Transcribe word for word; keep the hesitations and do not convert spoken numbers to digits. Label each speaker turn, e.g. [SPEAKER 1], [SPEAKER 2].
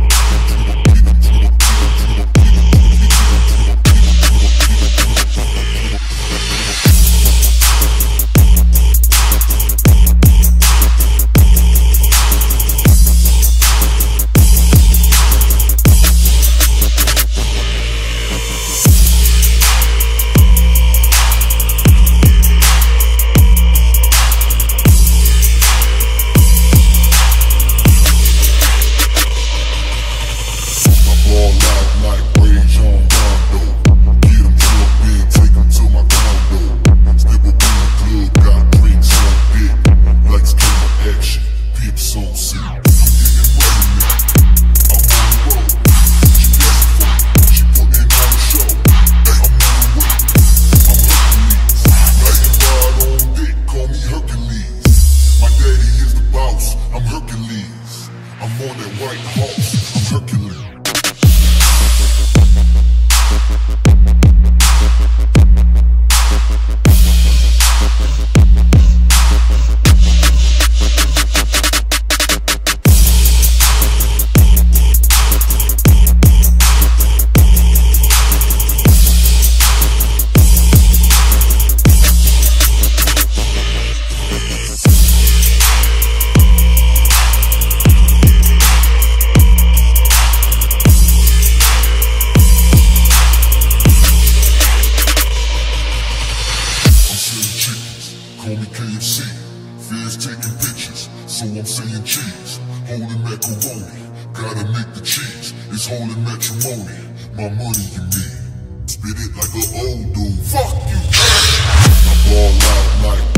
[SPEAKER 1] so I'm saying cheese. Holy macaroni, gotta make the cheese. It's holy matrimony, my money you need. Spit it like an old dude, fuck you. I ball out like